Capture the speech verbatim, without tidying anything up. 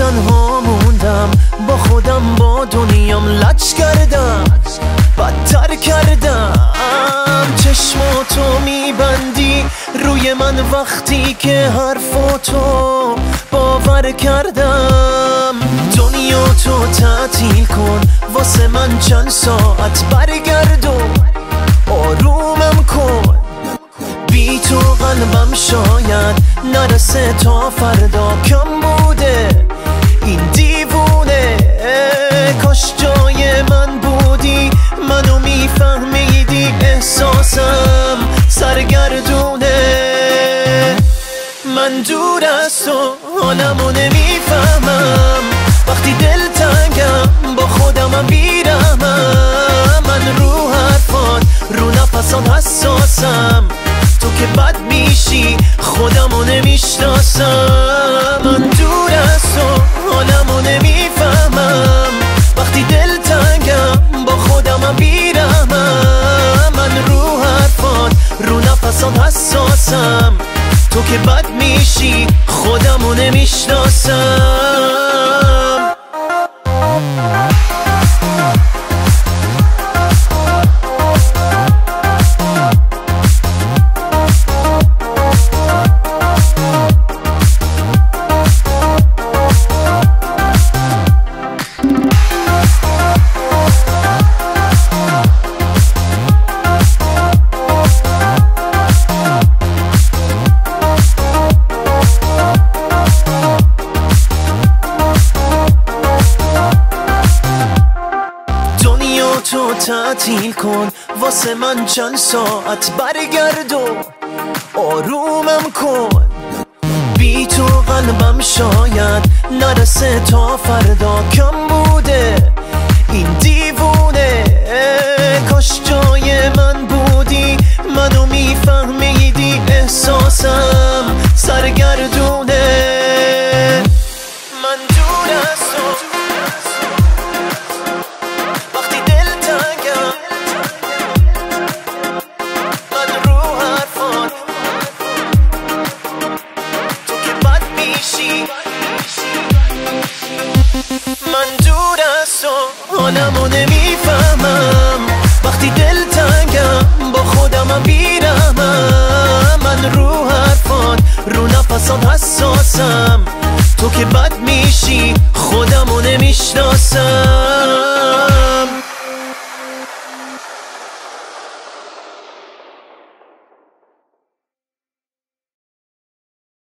تنها موندم، با خودم با دنیام لج کردم، بدتر کردم. چشماتو میبندی روی من وقتی که حرفاتو باور کردم. دنیا تو تعطیل کن واسه من چند ساعت، برگرد و آرومم کن. بی تو قلبم شاید نرسه تا فردا، کم بوده این دیوونه. کاش جای من بودی منو میفهمیدی، احساسم سرگردونه. من دور از تو حالمو نمیفهمم، وقتی دل تنگم با خودمم بیرمم. من رو حرفات رو نفسات حساسم، تو که بد میشی خودمو نمیشناسم. من دور از تو حالمو نمیفهمم، وقتی دل تنگم با خودمم بیرمم. من رو حرفات رو نفسات حساسم، تو که بد میشی خودمو نمیشناسم. تو تعطیل کن واسه من چند ساعت، برگرد و آرومم کن. بی تو قلبم شاید نرسه تا فردا، کم بوده این دیوونه. کاش جای من بودی منو میفهمیدی، احساسم سرگردونه. من دور از تو من دور از تو حالمو نمیفهمم، وقتی دل تنگم با خودمم بیرمم. من رو حرفات رو نفسات حساسم، تو که بد میشی خودمو نمیشناسم.